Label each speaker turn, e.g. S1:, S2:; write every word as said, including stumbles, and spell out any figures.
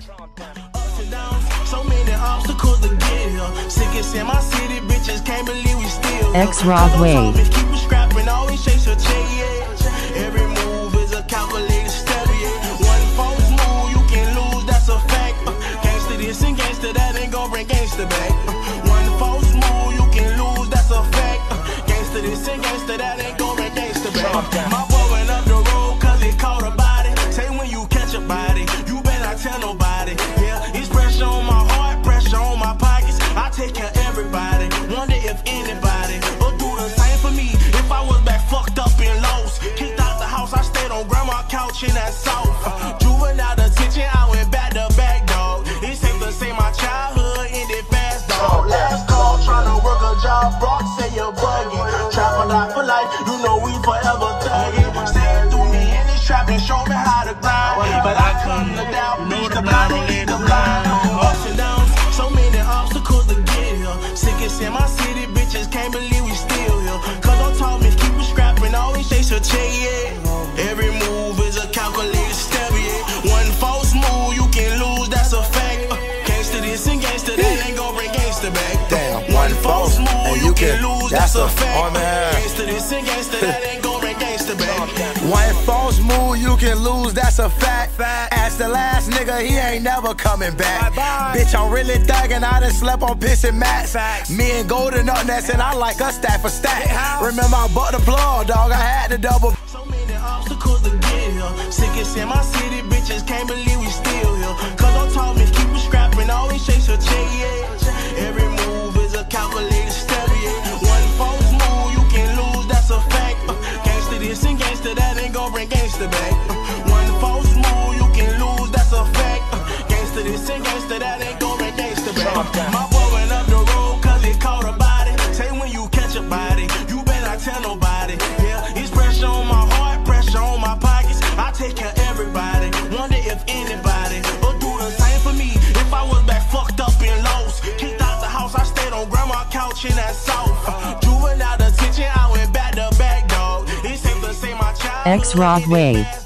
S1: Ups and downs, so many obstacles to get here. Sick as in my city, bitches can't believe we still here.
S2: X-Rock Wave.
S1: Keep it scrapping, always chase your check, yeah. Every move is a calculated step, yeah. One false move, you can lose, that's a fact. Uh, gangsta this and gangsta that ain't gon' bring gangsta back. Uh, one false move, you can lose, that's a fact. Uh, gangsta this and gangsta that ain't gon' bring gangsta back. Uh, my boy went up the road cause he caught a body. Say when you catch a body, you better not tell nobody. Yeah, it's pressure on my heart, pressure on my pockets. I take care of everybody. Wonder if anybody will do the same for me. If I was back fucked up and lost, kicked out the house, I stayed on grandma's couch in that south. Uh, juvenile detention, I went back to back, dog. It's safe to say my childhood ended fast, dog. Last call, trying to work a job, Brock say you're bugging. Trap or die for life, you know we forever thugging. Staying through me in this trap and show me how to grind. But I come to doubt, reach the blind, don't lead the blind. Ups and downs, so many obstacles to get here. Sick as in my city, bitches can't believe we still here. Cause don't taught me keep it scrapping, always chase your check, yeah. Every move is a calculated step, yeah. One false move, you can lose, that's a fact. Uh, gangsta this and gangsta that ain't gon' bring gangsta back.
S3: Damn,
S1: one false move, and you can lose, that's a fact.
S3: Oh, man.
S1: Gangsta this and gangsta that ain't gon' bring gangsta back.
S3: One false move, you can lose, that's a fact. Ask the last nigga, he ain't never coming back. Bye-bye. Bitch, I'm really thuggin', I done slept on pissing mats. Me and Golden up next, and I like us stack for stack. Remember I bought the plug, dog, I had to double.
S1: So many obstacles to get here. Sick as in my city, bitches can't believe we still here. Cause don't taught me keep it scrapping, always chase your check, yeah. Every move is a calculated step, yeah. One false move, you can lose, that's a fact. Uh, gangsta this and gangsta that ain't gon' bring gangsta back. Uh, one false move, you can lose, that's a fact. Uh, gangsta this and gangsta that ain't gon' bring gangsta back. My boy went up the road cause he caught a body. Say when you catch a body, you better not tell nobody. Yeah, it's pressure on my heart, pressure on my pockets. I take care of everybody. Wonder if anybody will do the same for me. If I was back fucked up and lost, kicked out the house, I stayed on grandma's couch in that south. Uh, juvenile detention, I went back to back, dog. It's safe to say my child.
S2: X-Rock Wave.